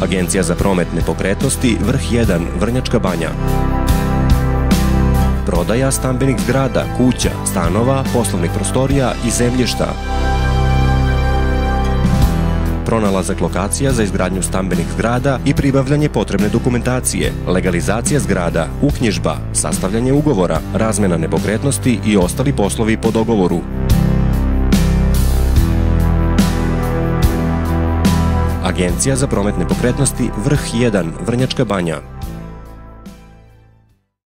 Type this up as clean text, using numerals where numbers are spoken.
Agencija za promet nepokretnosti Vrh 1, Vrnjačka Banja. Prodaja stambenih zgrada, kuća, stanova, poslovnih prostorija i zemljišta. Pronalazak lokacija za izgradnju stambenih zgrada i pribavljanje potrebne dokumentacije, legalizacija zgrada, uknjižba, sastavljanje ugovora, razmena nepokretnosti i ostali poslovi po dogovoru. Agencija za promet nepokretnosti Vrh 1, Vrnjačka Banja.